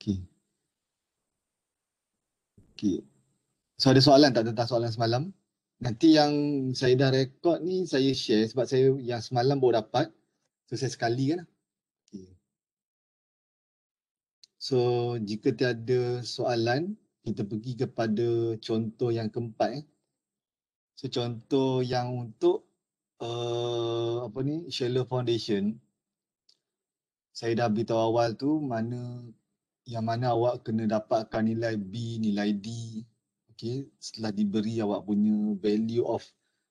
Okay. Okay. So ada soalan tak tentang soalan semalam? Nanti yang saya dah rekod ni saya share sebab saya yang semalam baru dapat. So saya sekali kan. Okay. So jika tiada soalan, kita pergi kepada contoh yang keempat. So contoh yang untuk shallow foundation, saya dah beritahu awal tu yang mana awak kena dapatkan nilai B, nilai D. Okay, setelah diberi awak punya value of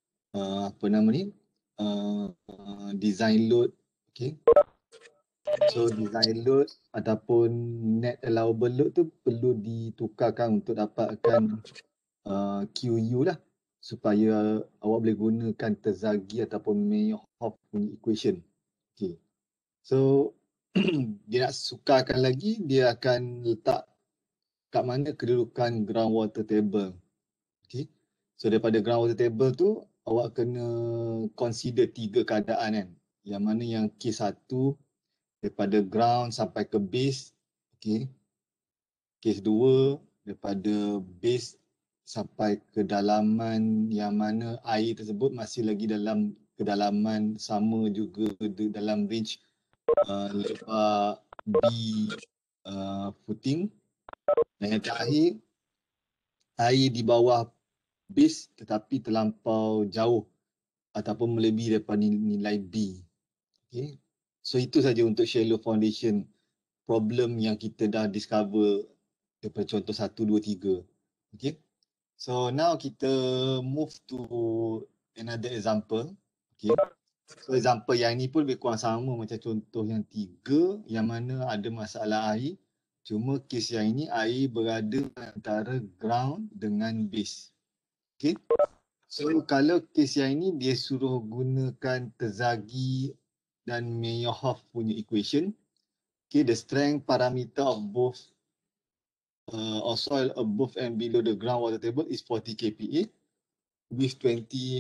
design load. Okay. So design load ataupun net allowable load tu perlu ditukarkan untuk dapatkan QU lah, supaya awak boleh gunakan terzagi ataupun Meyerhof punya equation. Okay. So dia nak sukarkan lagi, dia akan letak kat mana kedudukan groundwater table. Okay. So daripada groundwater table tu awak kena consider 3 keadaan kan. Yang mana yang case 1 daripada ground sampai ke base. Okay. Case 2 daripada base sampai kedalaman yang mana air tersebut masih lagi dalam kedalaman sama juga dalam range lebar B footing. Dan yang terakhir, air di bawah base tetapi terlampau jauh ataupun melebihi daripada nilai B. Okay. So itu saja untuk shallow foundation problem yang kita dah discover daripada contoh 1, 2, 3. Okay. So now kita move to another example. Okay. So example yang ni pun lebih kurang sama macam contoh yang 3 yang mana ada masalah air. Cuma kes yang ini air berada antara ground dengan base. Okay. So kalau kes yang ini dia suruh gunakan terzagi dan Meyerhof punya equation. Okay, the strength parameter of both of soil above and below the groundwater table is 40 kPa with 20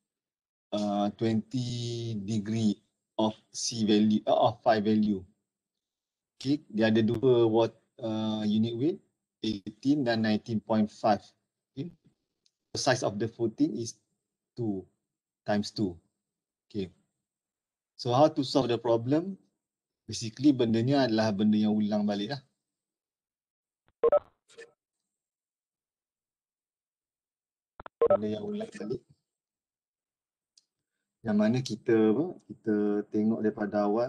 degree of C value of phi value. Okay, dia ada dua unit weight 18 dan 19.5. Okay. The size of the footing is 2 times 2. Okay. So how to solve the problem? Basically bendanya adalah benda yang ulang balik lah. Benda yang ulang balik. Yang mana kita tengok daripada awal.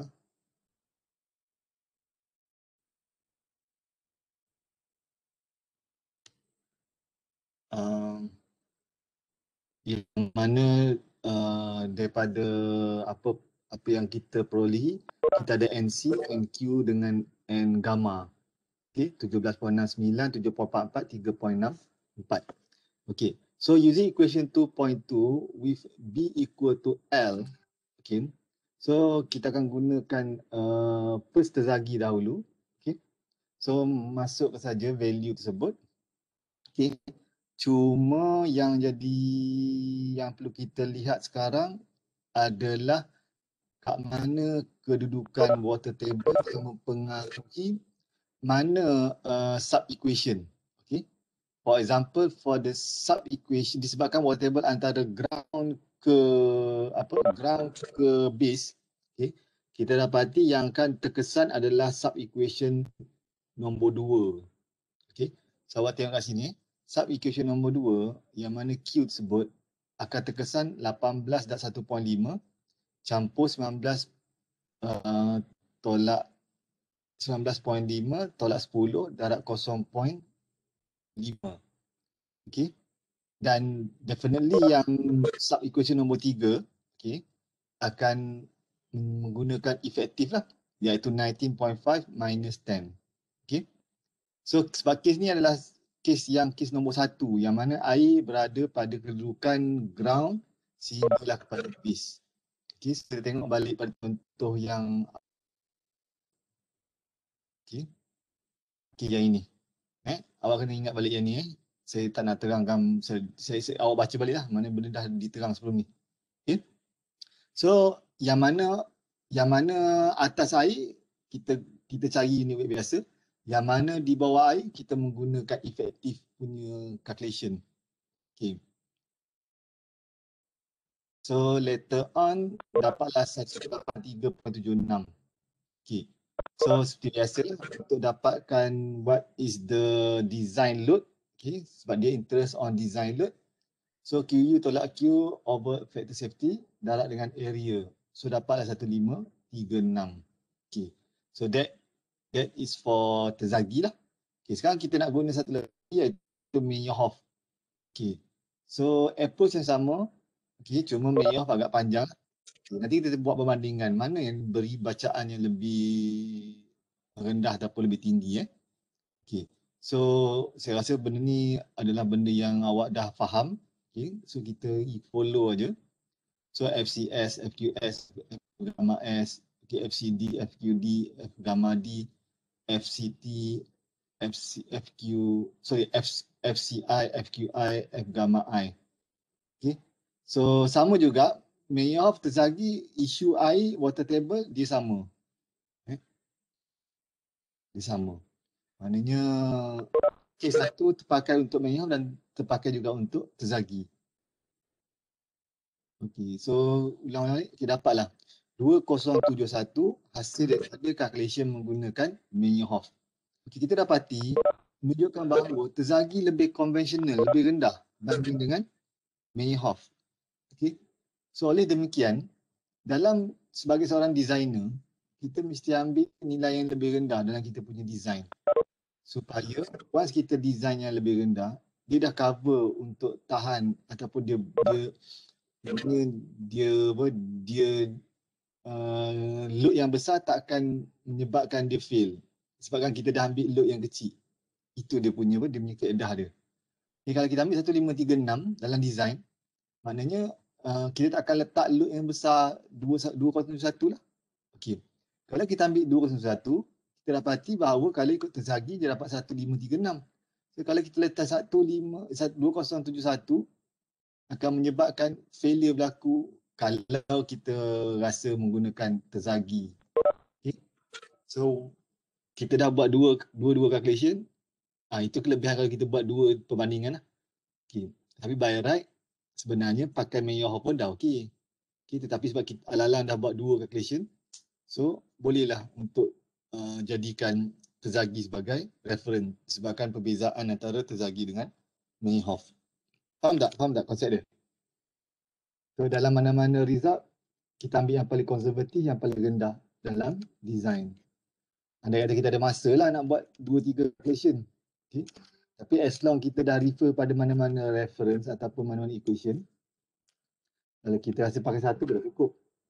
Yang mana daripada apa yang kita perolehi, kita ada NC, NQ dengan N gamma. Okay, 17.69, 7.44, 3.64. Okay, so using equation 2.2 with B equal to L, okay, so kita akan gunakan first terzagi dahulu. Okay, so masuk saja value tersebut. Okay, cuma yang perlu kita lihat sekarang adalah kat mana kedudukan water table yang mempengaruhi mana sub-equation. Okay. For example, for the sub-equation disebabkan water table antara ground ke base, okay, kita dapati yang akan terkesan adalah sub-equation nombor 2. Okay. So awak tengok kat sini. Sub-equation nombor 2 yang mana Q tersebut akan terkesan 18 darab 1.5 campur 19 tolak 19.5 tolak 10 darab 0.5. Okay. Dan definitely yang sub-equation nombor 3, okay, akan menggunakan efektif lah, iaitu 19.5 minus 10. Okay. So sebab kes ni adalah kes nombor 1 yang mana air berada pada kedudukan ground sehinggalah kepada base. Okay, kita tengok balik pada contoh yang yang ini. Awak kena ingat balik yang ni. Saya tak nak terangkan, awak baca balik lah mana benda dah diterang sebelum ni. Okay. So yang mana atas air kita cari unit weight biasa. Yang mana di bawah I kita menggunakan efektif punya calculation. Okay. So later on dapatlah 183.76. Okay. So seperti biasa untuk dapatkan what is the design load. Okay. Sebab dia interest on design load. So QU tolak Q over factor safety darab dengan area. So dapatlah 1536. Okay. So that is for terzagi lah. Okay. Sekarang kita nak guna satu lagi iaitu Meyerhof. Okay. So approach yang sama. Okay. Cuma Meyerhof agak panjang. Okay. Nanti kita buat perbandingan mana yang beri bacaan yang lebih rendah ataupun lebih tinggi. Okay. So saya rasa benda ni adalah benda yang awak dah faham. Okay. So kita follow aja. So FCS, FQS, F gamma S, okay, FCD, FQD, F gamma D, FCT, FCI, FQI, F gamma I. Okay. So sama juga Meyerhof terzagi isu air water table dia sama. Dia sama. Maknanya kes satu terpakai untuk Meyerhof dan terpakai juga untuk terzagi. Okey, so ulang-ulang balik kita dapatlah 2071 hasil daripada calculation menggunakan Meyerhof. Okey, kita dapati menunjukkan bahawa terzagi lebih konvensional, lebih rendah berbanding dengan Meyerhof. Okey. So oleh demikian, dalam sebagai seorang designer, kita mesti ambil nilai yang lebih rendah dalam kita punya design. Supaya once kita design yang lebih rendah, dia dah cover untuk tahan ataupun dia load yang besar tak akan menyebabkan dia fail. Sebabkan kita dah ambil load yang kecil. Itu dia punya keedah dia. Okay, kalau kita ambil 1536 dalam design, maknanya kita tak akan letak load yang besar 2071 lah. Okey. Kalau kita ambil 201, kita dapati bahawa kalau ikut terzagi dia dapat 1536. So kalau kita letak 2071 akan menyebabkan failure berlaku kalau kita rasa menggunakan terzagi. Okay. So kita dah buat dua calculation. Itu kelebihan kalau kita buat dua perbandingan lah. Okay. Tapi by right sebenarnya pakai Meyerhof pun dah okey. Okay, tetapi sebab kita alalang dah buat dua calculation, so bolehlah untuk jadikan terzagi sebagai reference sebabkan perbezaan antara terzagi dengan Meyerhof. Faham tak konsep dia? So dalam mana-mana result, kita ambil yang paling konservatif, yang paling rendah dalam design. Andai kata kita ada masa lah nak buat 2-3 equation. Okay. Tapi as long kita dah refer pada mana-mana reference ataupun mana-mana equation, kalau kita rasa pakai satu dah cukup.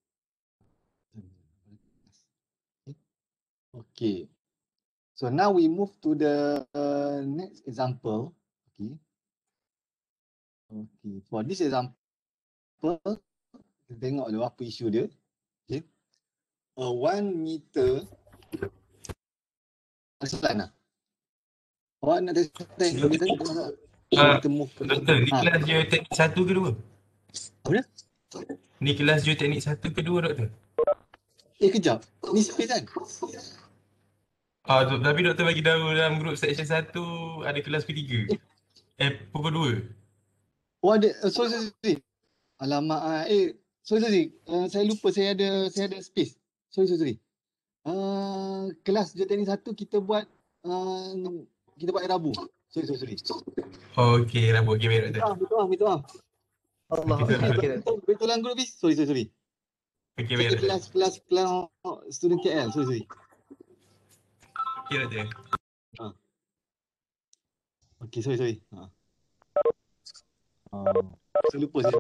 Okay. So now we move to the next example. Okay. Okay. For this example, kita tengok dulu apa isu dia. Okay. 1 meter. Soalan lah. Awak nak tengok dia tadi? Kita move ke Doktor, ni kelas geoteknik 1 ke 2? Apa dia? Ni kelas geoteknik 1 ke 2, Doktor? Kejap. Ni space kan? Tapi Doktor bagi tahu dalam grup section 1 ada kelas P3. Pukul 2. Oh ada, sorry. Alamak, sorry. Saya lupa saya ada space. Sorry. Kelas geoteknik 1 kita buat hari Rabu. Sorry. Okey, Rabu. Okey, baik Doktor. Minta maaf. Allah. Betul lah grup bis. Sorry. Okey, baik Doktor. Kelas student KL. Sorry. Okey Doktor. Okey, sorry. Saya lupa saya.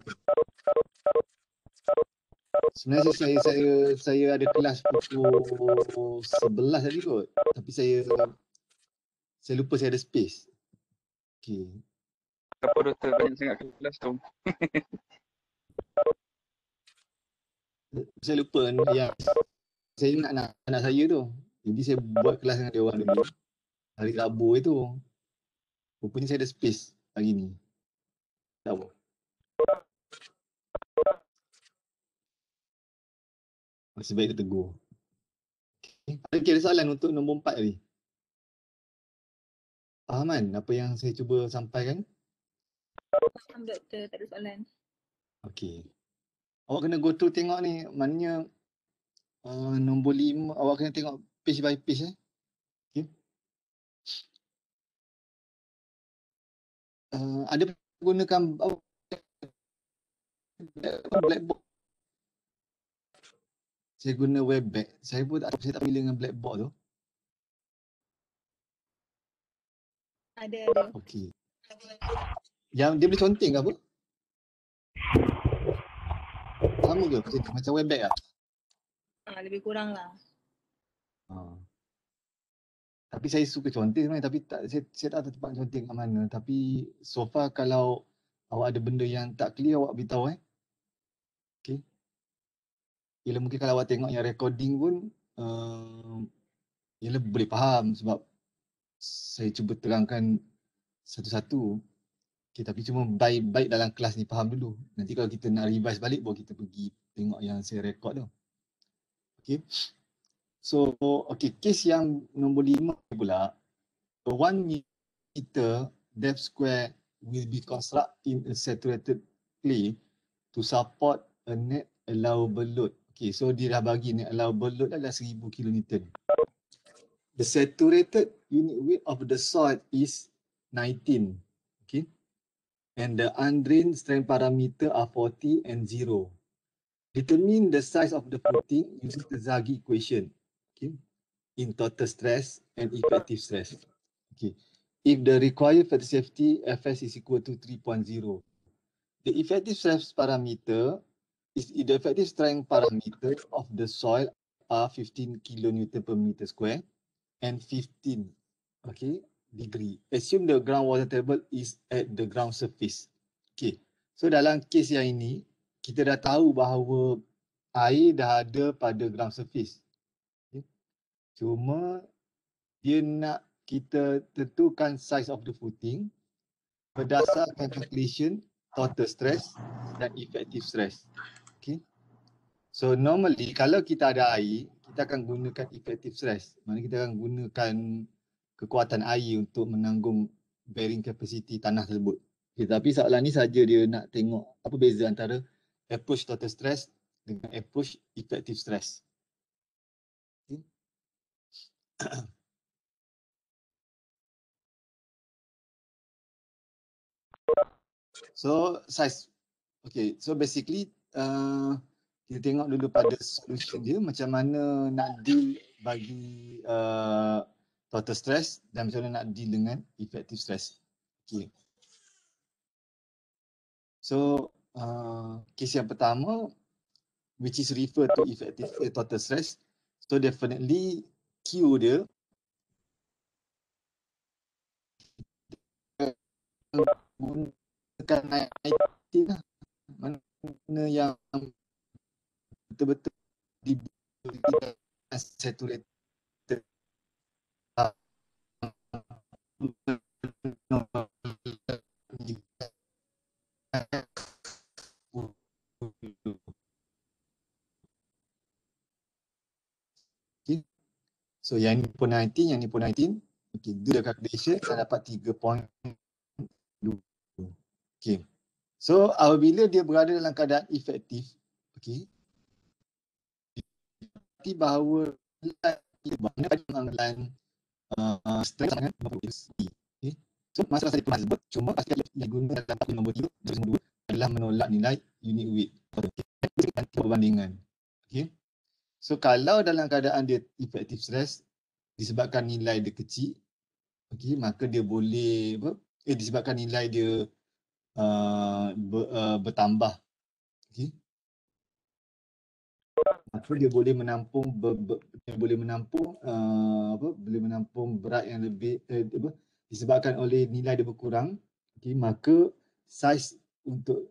Sebenarnya saya ada kelas pukul 11 tadi kot. Tapi saya lupa saya ada space. Okey. Kenapa Doktor banyak sangat kelas tu? Saya lupa yang saya ingat anak saya tu. Jadi saya buat kelas dengan dia orang dulu. Hari Rabu itu. Rupanya saya ada space hari ni. Tak apa. Masih baik dia tegur. Okay, ada soalan untuk nombor 4 tadi. Faham kan apa yang saya cuba sampaikan? Faham doktor, tak ada soalan. Okey. Awak kena go through tengok ni, maknanya nombor 5 awak kena tengok page by page Okey. Ada gunakan blackboard. Saya guna Webex. Saya pun tak familiar dengan blackboard tu. Ada. Okey. Yang dia boleh conteng ke apa? Sama ke macam Webex ah? Lebih kurang lah. Tapi saya suka conteng sebenarnya, tapi tak, saya tak tahu tempat conteng kat mana. Tapi so far kalau awak ada benda yang tak clear, awak beritahu Okey. Yelah, mungkin kalau awak tengok yang recording pun yelah boleh faham sebab saya cuba terangkan satu-satu. Okey, tapi cuma baik dalam kelas ni faham dulu. Nanti kalau kita nak revise balik baru kita pergi tengok yang saya record tu. Okey. So, case yang nombor 5 pula, 1 meter depth square will be constructed in a saturated clay to support a net allowable load. Okay, so dia dah bagi net allowable load adalah 1000 kN. The saturated unit weight of the soil is 19. Okay. And the undrained strength parameter are 40 and 0. Determine the size of the footing using the Zagi equation. Okay. In total stress and effective stress. Okay. If the required factor safety Fs is equal to 3.0, the effective stress parameter is the effective strength parameter of the soil are 15 kN per meter square and 15 degree. Assume the groundwater table is at the ground surface. Okay. So dalam kes yang ini kita dah tahu bahawa air dah ada pada ground surface. Okay. Cuma dia nak kita tentukan size of the footing berdasarkan calculation total stress dan effective stress. Okay. So normally kalau kita ada air, kita akan gunakan effective stress. Maksudnya kita akan gunakan kekuatan air untuk menanggung bearing capacity tanah tersebut. Okay, tapi soalan ni saja dia nak tengok apa beza antara approach total stress dengan approach effective stress. Okay. So size. Okay, so basically kita tengok dulu pada solution dia macam mana nak deal bagi total stress dan macam mana nak deal dengan effective stress. Okay. So case yang pertama which is refer to effective total stress. So definitely Q dia gunakan 19 lah. Mana yang betul-betul diberikan saturated okay. So yang ni pun 19, yang ni pun 19. Okay, do the calculation dan dapat 3.2. Okay. So apabila dia berada dalam keadaan efektif, okay, berarti bahawa mana pada pengambilan strength sangat okay. So masalah saya pernah sebut, cuma pasti yang guna dalam tabel nombor 3 dan nombor 2 adalah menolak nilai unit weight. Okay. Perbandingan. Okay. So kalau dalam keadaan dia effective stress disebabkan nilai dia kecil, okay, maka dia boleh disebabkan nilai dia bertambah, okay, maka dia boleh menampung boleh menampung berat yang lebih disebabkan oleh nilai dia berkurang, okay, maka size untuk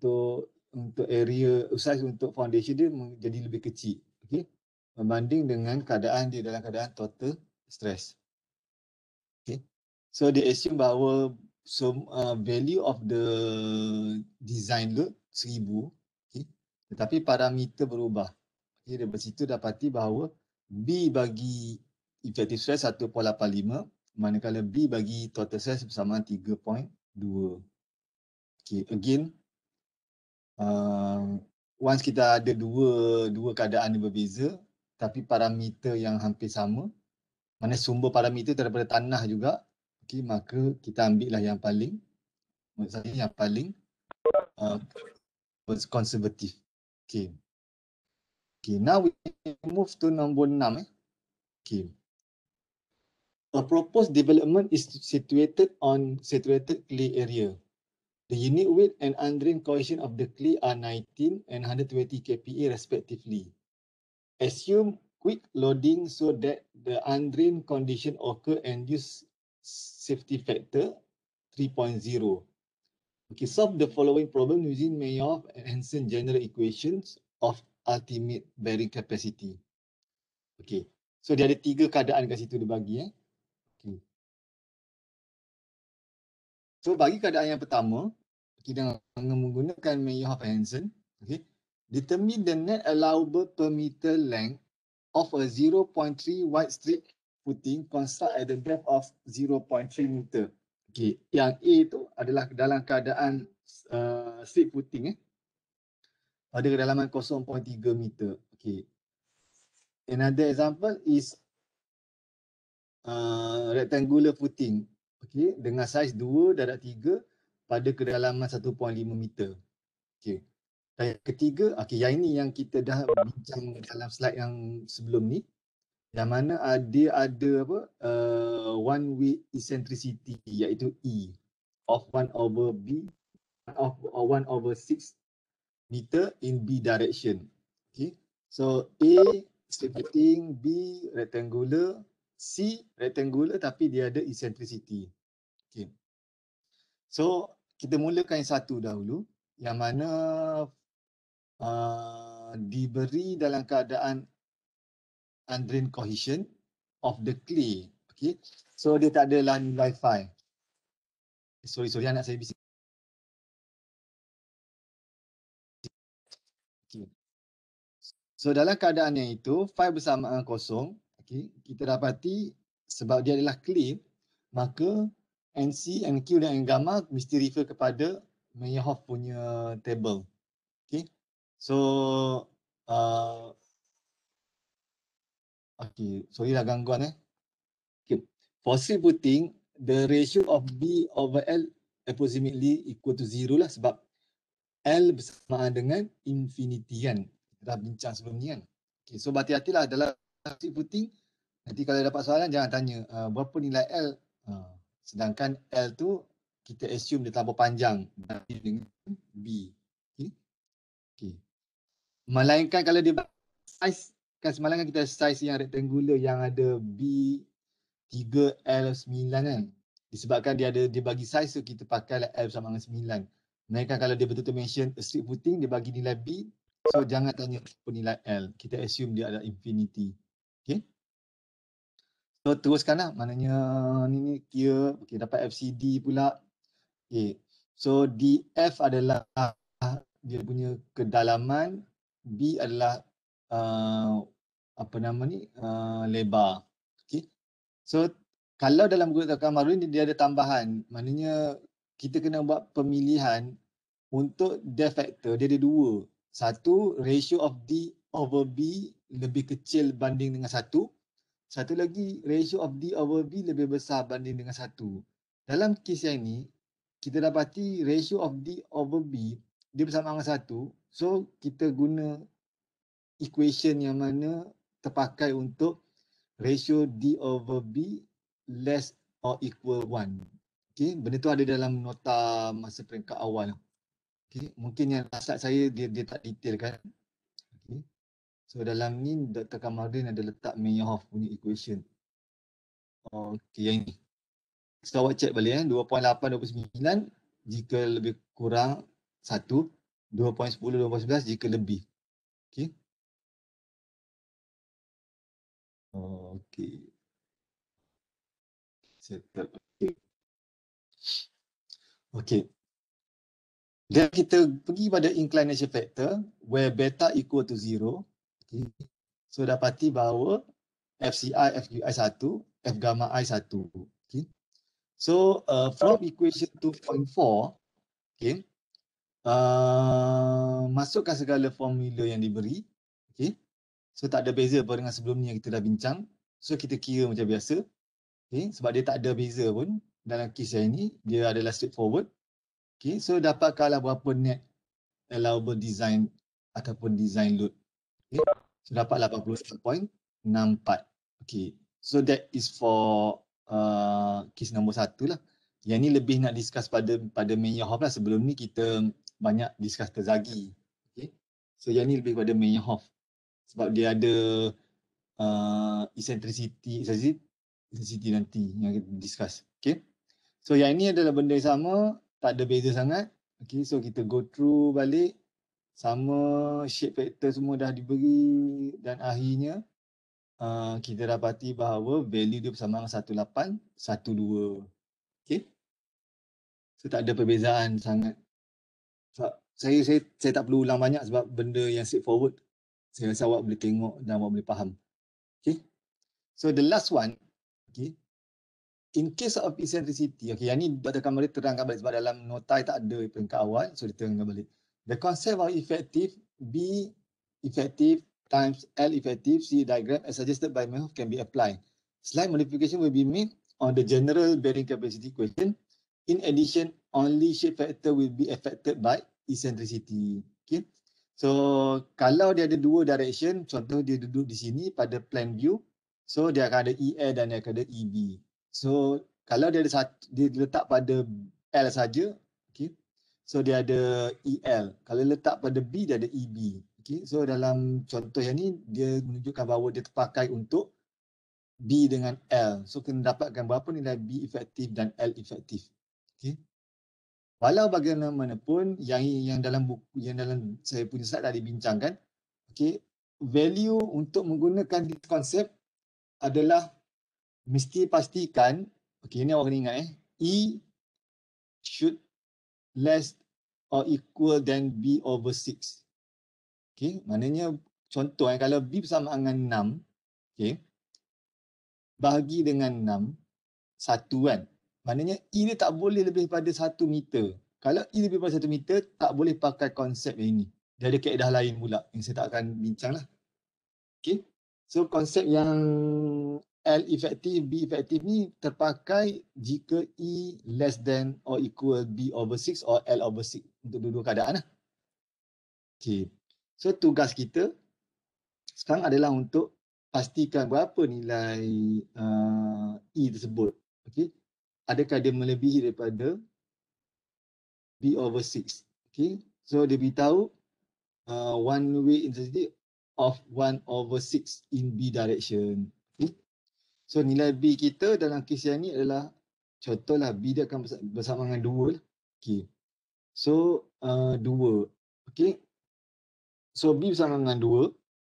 area size untuk foundation dia menjadi lebih kecil, okay, berbanding dengan keadaan dia dalam keadaan total stress. Okay. So dia assume bahawa value of the design load 1000, okay, tetapi parameter berubah. Okay, dari situ dapati bahawa B bagi effective stress 1.85, manakala B bagi total size bersamaan 3.2. Okay, again, once kita ada dua keadaan yang berbeza tapi parameter yang hampir sama, mana sumber parameter daripada tanah juga, okay, maka kita ambil lah yang paling, maksud saya yang paling konservatif. Okay. Okay, now we move to nombor 6. Okay. A proposed development is situated on saturated clay area. The unit weight and undrained coefficient of the clay are 19 and 120 kPa respectively. Assume quick loading so that the undrained condition occur and use safety factor 3.0. Okay, solve the following problem using Mayoff and Hansen general equations of ultimate bearing capacity. Okay, so dia ada 3 keadaan kat situ dia bagi. Okay. So bagi keadaan yang pertama, kita menggunakan Mayoff and Hansen. Okay, determine the net allowable per meter length of a 0.3 wide strip footing construct at the depth of 0.3 meter. Okay, yang A tu adalah dalam keadaan strip footing pada kedalaman 0.3 meter. Okay. Another example is rectangular footing. Okay, dengan saiz 2/3 pada kedalaman 1.5 meter. Okay. Dan yang ketiga, okay, yang ini yang kita dah bincang dalam slide yang sebelum ni, yang mana dia ada one way eccentricity iaitu E of 1/b of 1/6 meter in B direction. Okay. So A straight footing, B rectangular, C rectangular tapi dia ada eccentricity. Okay. So kita mulakan yang satu dahulu, yang mana diberi dalam keadaan undrained cohesion of the clay. Okay. So dia tak adalah nilai phi. Sorry anak saya bising. Okay. So dalam keadaan yang itu, phi bersamaan kosong. Okay. Kita dapati sebab dia adalah clay, maka NC, NQ dan N gamma mesti refer kepada Meyerhof punya table. Okay. So okay, sorry lah gangguan Okay. For strip footing, the ratio of B over L approximately equal to 0 lah sebab L bersamaan dengan infinity kan. Kita dah bincang sebelum ni kan. Okay, so berhati-hatilah dalam strip footing. Nanti kalau dapat soalan jangan tanya berapa nilai L. Sedangkan L tu kita assume dia terlalu panjang dengan B. Okay. Okay. Melainkan kalau dia size, kan semalam kan kita size yang rectangular yang ada B 3L9 kan. Disebabkan dia bagi size so kita pakai L sama dengan 9. Melainkan kalau dia betul-betul mention a strip footing, dia bagi nilai B. So jangan tanya apa nilai L. Kita assume dia ada infinity. Okay. So teruskanlah, maknanya ni kira okay, dapat FCD pula. Okay. So DF adalah dia punya kedalaman, B adalah lebar. Okay. So kalau dalam guru tekanan baru ni dia ada tambahan, maknanya kita kena buat pemilihan untuk depth factor. Dia ada 2. Satu, ratio of D over B lebih kecil banding dengan 1. Satu lagi, ratio of D over B lebih besar banding dengan 1. Dalam kes yang ini, kita dapati ratio of D over B dia bersama dengan 1. So kita guna equation yang mana terpakai untuk ratio D over B less or equal 1. Okay, benda tu ada dalam nota masa peringkat awal. Okay, mungkin yang slide saya dia tak detail kan. Okay. So dalam ni Dr. Kamarudin ada letak Meyerhof punya equation. Okay, yang ni. So awak check balik 2.8, 2.9 jika lebih kurang 1, 2.10, 2.11 jika lebih. Okay. Okay. Settle. Okay. Okay. Dan kita pergi pada inclination factor where beta equal to 0. Okay. So dapati bahawa FCI, FQI 1, F gamma I 1. Okay. So from equation 2.4, okay, masukkan segala formula yang diberi. Okay. So tak ada beza apa dengan sebelum ni yang kita dah bincang. So kita kira macam biasa. Okay. Sebab dia tak ada beza pun dalam kes yang ini. Dia adalah straightforward. Okay. So dapatkanlah berapa net allowable design ataupun design load. Okay. So dapat 81.64. Okay. So that is for kes nombor 1 lah. Yang ni lebih nak discuss pada Meyerhof lah. Sebelum ni kita banyak discuss Terzaghi. Okay. So yang ni lebih pada Meyerhof. Sebab dia ada eccentricity nanti yang kita discuss. Okay. So yang ini adalah benda yang sama. Tak ada beza sangat. Okay. So kita go through balik. Sama shape factor semua dah diberi. Dan akhirnya kita dapati bahawa value dia bersama dengan 1812. Okay. So tak ada perbezaan sangat. Sebab saya tak perlu ulang banyak sebab benda yang straightforward. Saya rasa awak boleh tengok dan awak boleh faham. Okay. So the last one. Okay. In case of eccentricity. Okay. Yang ni Dr. Kamari terangkan balik sebab dalam nota tak ada peringkat awal. So dia terangkan balik. The concept of effective B effective times L effective C diagram as suggested by Meyerhof can be applied. Slight modification will be made on the general bearing capacity equation. In addition, only shape factor will be affected by eccentricity. Okay. So kalau dia ada dua direction, contoh dia duduk di sini pada plan view, so dia akan ada EL dan dia akan ada EB. So kalau dia ada dia letak pada L saja, okay. So dia ada EL. Kalau letak pada B dia ada EB. Okay. So dalam contoh yang ni dia menunjukkan bahawa dia terpakai untuk B dengan L. So kena dapatkan berapa nilai B efektif dan L efektif. Okay. Walau bagaimanapun yang dalam buku, yang dalam saya punya slide dah dibincangkan, okay, value untuk menggunakan konsep adalah mesti pastikan, okay, ini awak kena ingat E should less or equal than B over 6. Okay, maknanya contoh kalau B bersama dengan 6, okay, bahagi dengan 6, 1 kan. Maknanya E dia tak boleh lebih pada 1 meter. Kalau E lebih pada 1 meter, tak boleh pakai konsep yang ini. Dia ada kaedah lain pula yang saya tak akan bincang lah. Okay. So konsep yang L efektif, B efektif ni terpakai jika E less than or equal B over 6 or L over 6 untuk dua-dua keadaan lah. Okay. So tugas kita sekarang adalah untuk pastikan berapa nilai E tersebut. Okay. Adakah dia melebihi daripada B over 6. Okay. So dia beritahu one way intensity of 1 over 6 in B direction. Okay. So nilai B kita dalam kes yang ni adalah, contohlah B dia akan bersama dengan 2 lah. Okay. So 2. Okay. So B bersama dengan 2.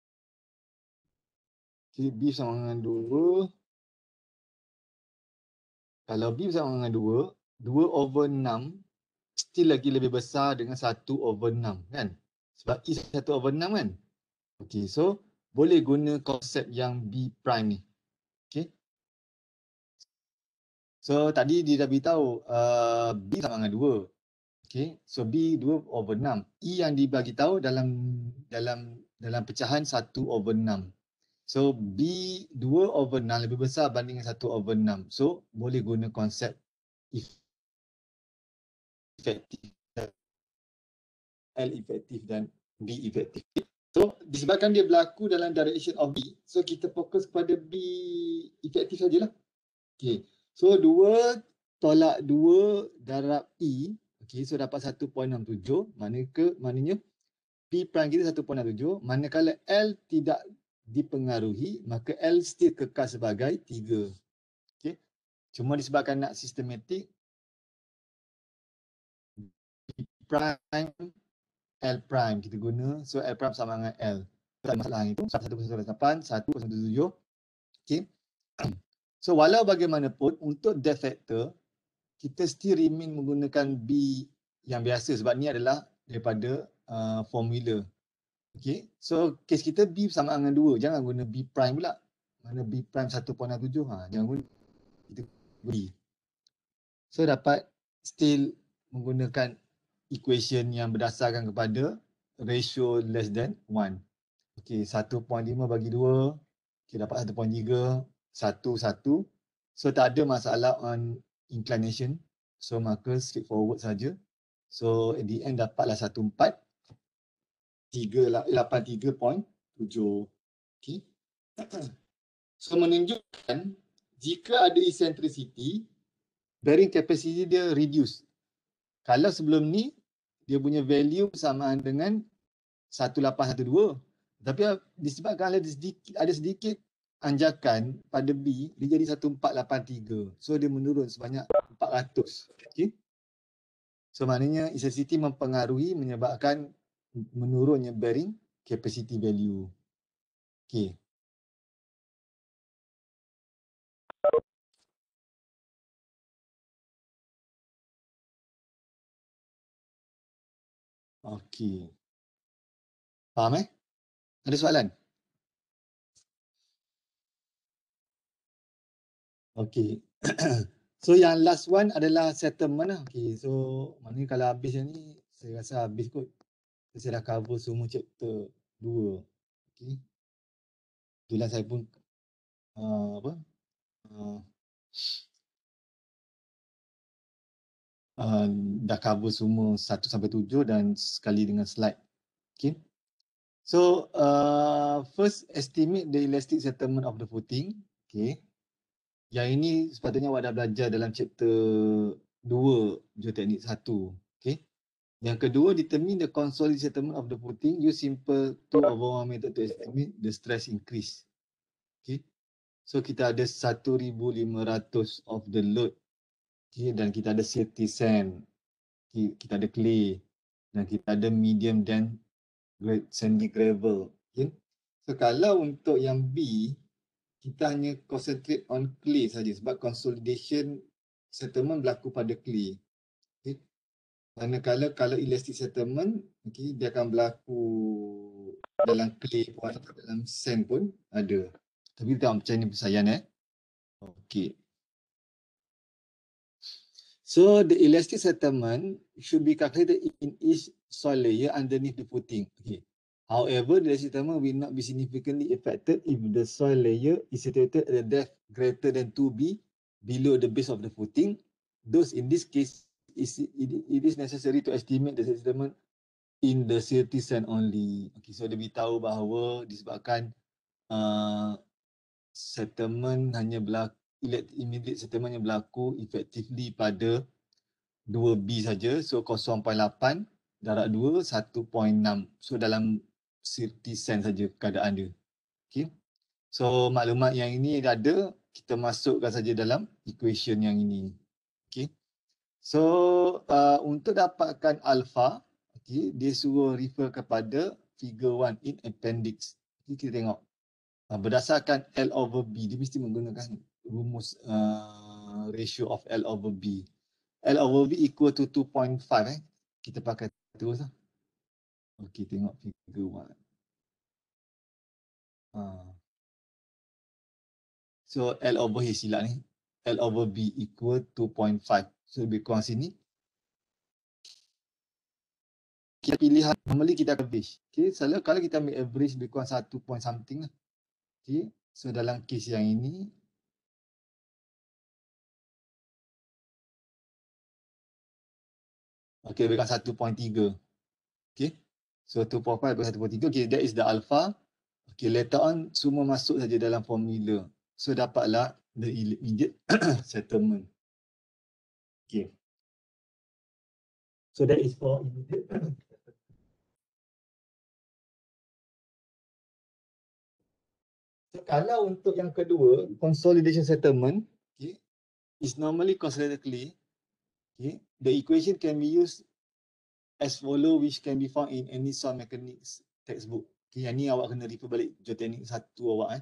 Okay. B bersama dengan 2. Kalau B bersama dengan 2, 2 over 6 still lagi lebih besar dengan 1 over 6 kan? Sebab E 1 over 6 kan? Okay, so boleh guna konsep yang B prime ni. Okay. So tadi dia dah beritahu B sama dengan 2. Okay, so B 2 over 6. E yang dibagi tahu dalam pecahan 1 over 6. So B 2 over 6 lebih besar banding 1 over 6. So boleh guna konsep efektif, L efektif dan B efektif. So disebabkan dia berlaku dalam direction of B, so kita fokus kepada B efektif sajalah. Okay. So 2 tolak 2 darab E, okay, so dapat 1.67, maknanya P prime kita 1.67, manakala L tidak dipengaruhi, maka L still kekal sebagai 3. Okay. Cuma disebabkan nak sistematik, P prime, L prime kita guna, so L prime sama dengan L. Tak masalah itu, 1.08, 1.07. Okay. So walau bagaimanapun, untuk depth factor, kita still remain menggunakan B yang biasa sebab ni adalah daripada formula. Okay. So case kita B sama dengan 2. Jangan guna B prime pula. Mana B prime 1.67. Jangan guna. Kita B. So dapat still menggunakan equation yang berdasarkan kepada ratio less than 1. Okay, 1.5 bagi 2. Okay, dapat 1.3. 1. So tak ada masalah on inclination. So maka straightforward saja. So at the end dapatlah 83.7. Okay. So menunjukkan jika ada eccentricity, bearing capacity dia reduce. Kalau sebelum ni dia punya value bersamaan dengan 1812. Tapi disebabkan ada sedikit anjakan pada B, dia jadi 1483. So dia menurun sebanyak 400. Okay. So maknanya eccentricity mempengaruhi menyebabkan menurunnya bearing capacity value. Okay. Okay. Faham Ada soalan? Okay. So yang last one adalah settlement lah. Okay. So maknanya kalau habis yang ni, saya rasa habis kot. Saya dah cover semua chapter 2. Okay. Itulah saya pun dah cover semua 1 sampai 7 dan sekali dengan slide. Okay. So first estimate the elastic settlement of the footing. Okay. Yang ini sepatutnya awak dah belajar dalam chapter 2 geoteknik 1. Okay. Yang kedua, determine the consolidated settlement of the footing. Use simple 2/1 method to estimate the stress increase. Okay. So kita ada 1,500 of the load. Okay. Dan kita ada safety sand. Okay. Kita ada clay. Dan kita ada medium dan sandy gravel. Okay. So kalau untuk yang B, kita hanya concentrate on clay saja sebab consolidation settlement berlaku pada clay. Okay. Manakala kalau elastic settlement, okay, dia akan berlaku dalam clay pun atau dalam sand pun ada. Tapi kita macam ni persayan Okay. So the elastic settlement should be calculated in each soil layer underneath the footing. Okay. However, the elastic settlement will not be significantly affected if the soil layer is situated at a depth greater than 2B below the base of the footing. Thus, in this case, it is necessary to estimate the settlement in the safety sand only. Okay, so dia beritahu bahawa disebabkan settlement hanya berlaku, immediate settlement yang berlaku effectively pada 2B saja. So 0.8 darab 2 1.6. So dalam safety sand saja keadaan dia. Okay. So maklumat yang ini ada, kita masukkan saja dalam equation yang ini. Okay. So untuk dapatkan alpha, okay, dia suruh refer kepada figure 1 in appendix. Okay, kita tengok. Berdasarkan L over B, dia mesti menggunakan rumus ratio of L over B. L over B equal to 2.5. Kita pakai terus lah. Okay, tengok figure 1. So L over H silap ni. L over B equal 2.5. So lebih kurang sini. Kita pilihan, normally kita average. Okay, selalu kalau kita ambil average lebih kurang 1 point something lah. Okay, so dalam case yang ini, okay, lebih kurang 1.3. Okay, so 2.5 lebih 1.3. Okay, that is the alpha. Okay, later on semua masuk saja dalam formula. So dapatlah the immediate settlement. Okay. So that is for immediate. So kalau untuk yang kedua, consolidation settlement, okay, is normally considered clay. Okay, the equation can be used as follow, which can be found in any soil mechanics textbook. Okay, yang ni awak kena refer balik geoteknik 1 awak.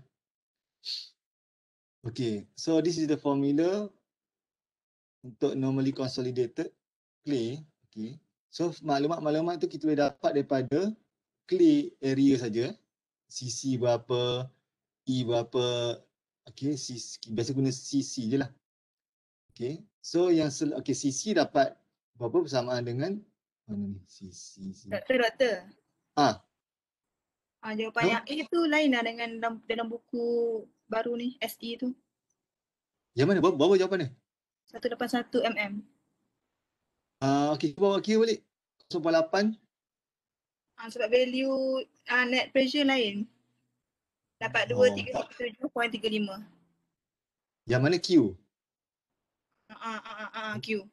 Okay, so this is the formula untuk normally consolidated clay. Okay, so maklumat-maklumat tu kita boleh dapat daripada clay area saja. CC berapa, E berapa, okay, biasa guna CC je lah. Okay. So yang CC dapat berapa bersamaan dengan mana ni? CC. Doktor. Ah, Jawapan no? yang A tu lain lah dengan dalam buku baru ni, SE tu. Yang mana? Berapa jawapan dia? 181 mm. Okay, cuba kira balik. 0.8. Sebab value net pressure lain. Dapat 237.35. Yang mana Q? Q.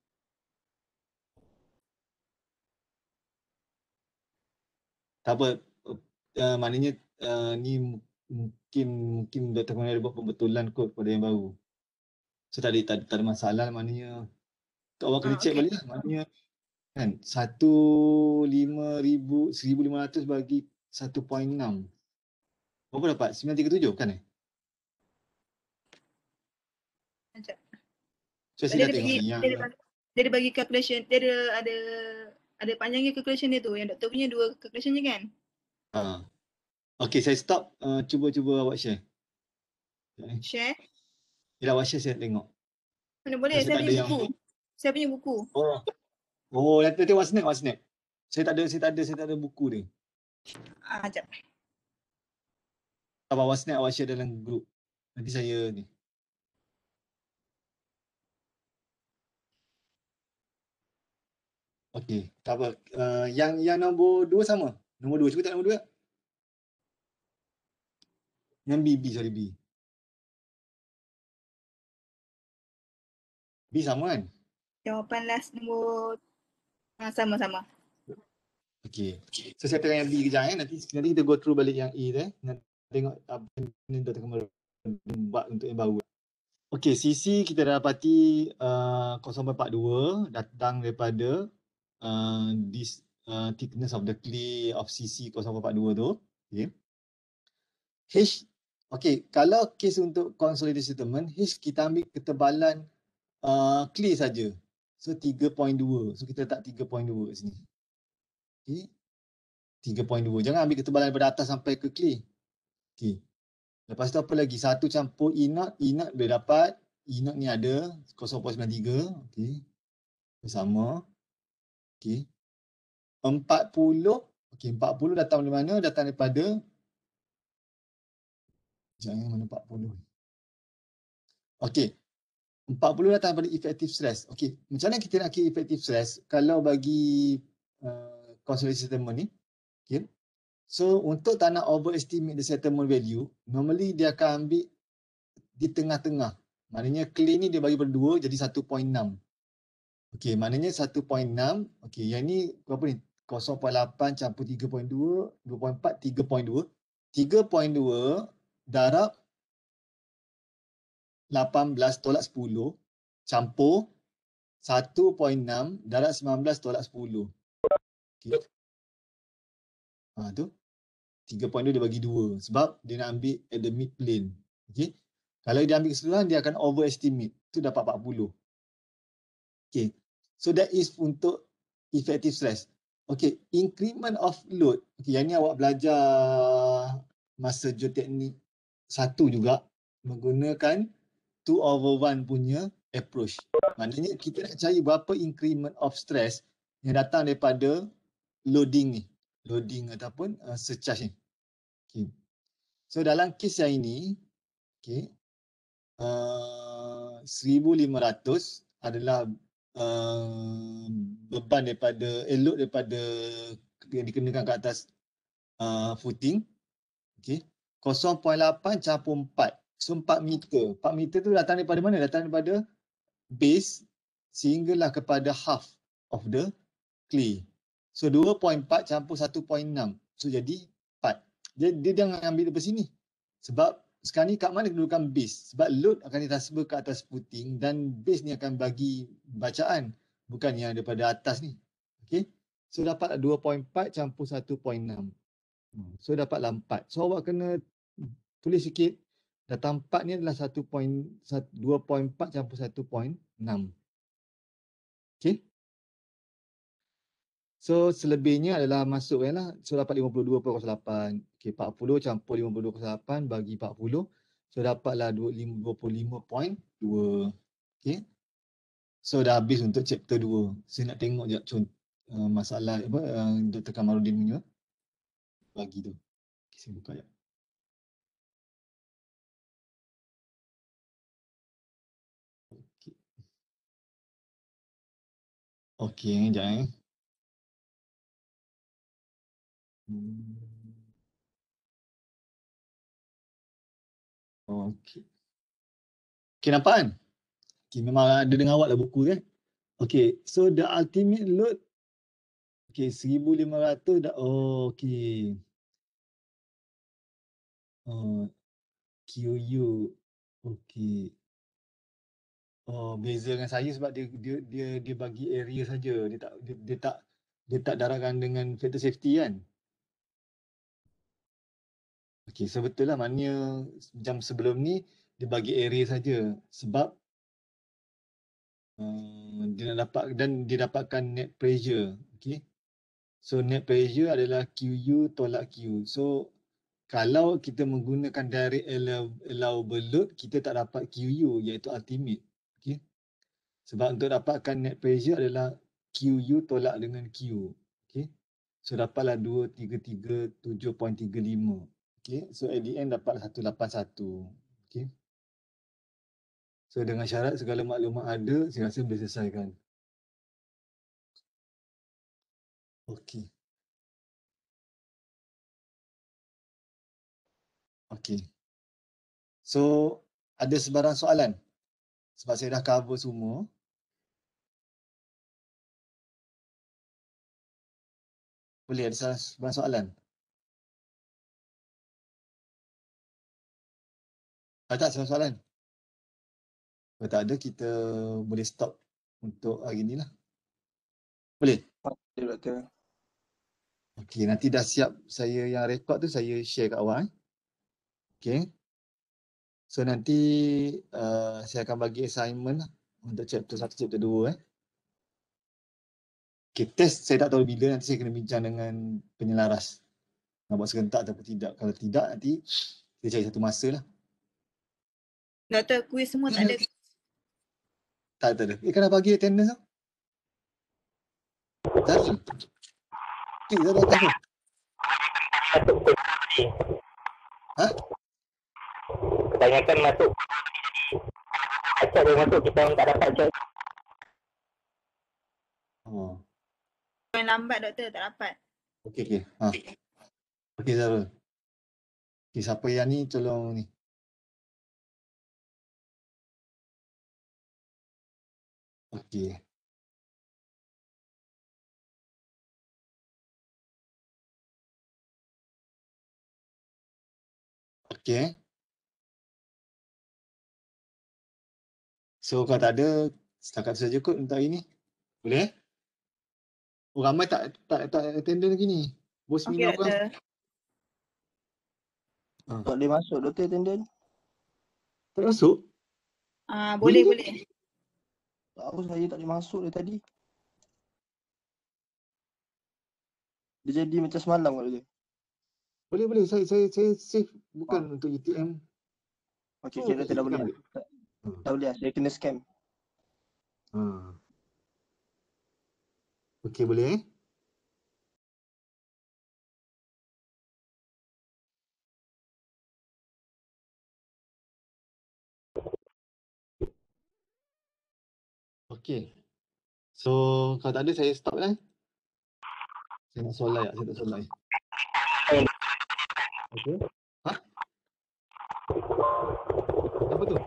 Tak apa. Maknanya ni mungkin Dr. Koni ada buat pembetulan kot pada yang baru. So tak ada masalah, maknanya awak kena check balik lah. Maknanya kan 1500 bagi 1.6. Berapa dapat? 937 kan Macam. So saya dah tengok ni yang Dia bagi calculation, dia ada panjangnya calculation dia tu. Yang doktor punya 2 calculation je kan? Okay, saya stop. Cuba awak share. Share? Yelah, awak share saya tengok. Mana boleh, saya punya buku. Saya punya buku. Nanti awak snap. Saya tak ada buku dia. Sekejap. Awak snap, awak share dalam grup. Nanti saya ni. Okey, tak apa. Yang nombor 2 sama. Nombor 2, cuba tak nombor 2. Yang B. B sama kan? Jawapan last nombor sama. Okey. So saya tengok yang B kejap nanti kita go through balik yang A tu Nanti tengok apa ni Dr. Kamal buat untuk yang baru. Okey, CC kita dah dapati 0.42 datang daripada this thickness of the clay of CC 0.42 tu. Okey. H, okey, kalau kes untuk consolidated settlement, H kita ambil ketebalan clay saja. So 3.2. So kita letak 3.2 sini. Okey. 3.2. Jangan ambil ketebalan daripada atas sampai ke clay. Okey. Lepas tu apa lagi? 1 campur E0. E0 boleh dapat. E0 ni ada 0.93. Okey. Sama. Okey. 40. Okey, 40 datang dari mana? Datang daripada jangan mana 40. Okey. 40 datang daripada effective stress. Okey, macam mana kita nak kira effective stress kalau bagi consolidation settlement ni? Okey. So untuk tak nak overestimate the settlement value, normally dia akan ambil di tengah-tengah. Maknanya clay ni dia bagi per 2 jadi 1.6. Okey, maknanya 1.6. Okey, yang ni berapa ni? 0.8 campur 3.2, 2.4, 3.2. 3.2 darab 18 tolak 10 campur 1.6 darab 19 tolak 10. Okay. Tu 3.2 dia bagi 2 sebab dia nak ambil at the mid plane. Okay. Kalau dia ambil keseluruhan dia akan overestimate. Tu dapat 40. Okay. So that is untuk effective stress. Okay. Increment of load. Okay. Yang ni awak belajar masa geoteknik 1 juga menggunakan 2/1 punya approach. Maknanya kita nak cari berapa increment of stress yang datang daripada loading ni. Loading ataupun surcharge ni. Okay. So dalam kes yang ini, okay, 1500 adalah beban daripada load daripada yang dikenakan ke atas footing. Okay. 0.8 campur 4. So 4 meter. 4 meter tu datang daripada mana? Datang daripada base sehinggalah kepada half of the clay. So 2.4 campur 1.6. So jadi 4. Dia jangan ambil dari sini. Sebab sekarang ni kat mana kedudukan base? Sebab load akan ditransfer ke atas footing dan base ni akan bagi bacaan. Bukan yang daripada atas ni. Okay. So dapatlah 2.4 campur 1.6. So dapatlah 4. So awak kena tulis sikit. Data 4 ni adalah 2.4 campur 1.6. Okay. So selebihnya adalah masuk lah. So dapat 52.08. Okay, 40 campur 52.08 bagi 40. So dapatlah 25.2. Okay. So dah habis untuk chapter 2. Saya nak tengok je contoh masalah apa Dr. Kamarudin punya bagi tu. Okay, saya buka ya. Okey. Okey, sekejap Okey. Okey, nampak kan? Okey, memang ada dengan awak lah buku kan? Okey, so the ultimate load okey 1500 dah. Oh, okey. QU. Okey. Oh, beza dengan saya sebab dia bagi area saja. Dia tak darahkan dengan factor safety kan? Okey, so betul lah, maknanya jam sebelum ni dia bagi area saja sebab dia nak dapat dan dia dapatkan net pressure. Okey. So net pressure adalah QU tolak Q. So kalau kita menggunakan direct allowable load, kita tak dapat QU iaitu ultimate. Okey. Sebab untuk dapatkan net pressure adalah QU tolak dengan Q. Okey. So dapatlah 233.7.35. Okey. So at the end dapat 181. Okey. So dengan syarat segala maklumat ada, saya rasa boleh selesaikan. Okey. Okey. So ada sebarang soalan? Sebab saya dah cover semua. Boleh ada sebarang soalan? Ada tak soalan? Kalau tak ada, kita boleh stop untuk hari ni lah. Boleh? Boleh doktor. Okey, nanti dah siap saya yang rekod tu saya share kat awak. Okey. So nanti saya akan bagi assignment lah untuk chapter 1, chapter 2. Okey, test saya tak tahu bila, nanti saya kena bincang dengan penyelaras. Nak buat serentak ataupun tidak. Kalau tidak, nanti kita cari satu masa lah. Doktor, kuis semua tak ada. Tak ada. Kan dah bagi attendance tau. Zarul. Zarul atas tu. Ha? Kebanyakan masuk. Acak dia masuk, kita orang tak dapat join. Oh. Yang lambat doktor, tak dapat. Okey. Okey Zarul. Okey, siapa yang ni tolong ni. Okey. Okey. So kalau tak ada, setakat tu saja kot untuk hari ni. Boleh? Oh, ramai tak attendance lagi ni. Bos Okey minum doktor. orang. Tak boleh masuk doktor attendance. Tak masuk? Boleh. Tak tahu, saya tak boleh masuk dari tadi. Dia jadi macam semalam kat doktor. Boleh. Saya save bukan untuk UTM. Okey, doktor dah boleh. Dah boleh lah, saya kena scam. Okey, boleh Okey. So kalau tak ada saya stop lah. Saya nak solat. Saya tak solat. Okey. Ha? Apa tu?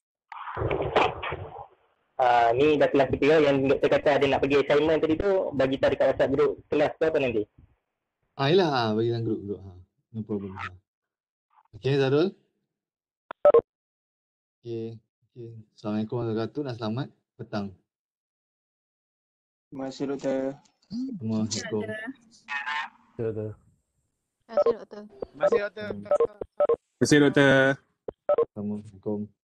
Ni dah kelas ketiga yang doktor kata ada nak pergi assignment tadi tu, bagi tahu dekat WhatsApp group kelas tu apa nanti? Yelah, bagi dalam grup. No problem. Okey, Zarul. Okey. Assalamualaikum warahmatullahi wabarakatuh dan selamat petang. Terima kasih doktor. Assalamualaikum. Betul. Terima kasih doktor. Terima kasih doktor. Assalamualaikum.